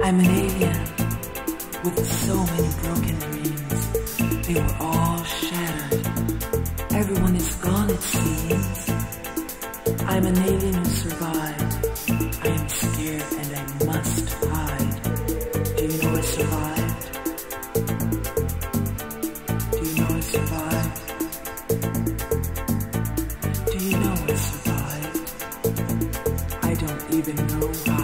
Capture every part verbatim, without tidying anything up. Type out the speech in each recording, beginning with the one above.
I'm an alien with so many broken dreams. They were all shattered. Everyone is gone, it seems. I'm an alien who survived. I am scared and I must hide. Do you know I survived? Do you know I survived? Do you know I survived? I don't even know how.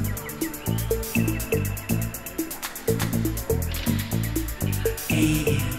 Alien.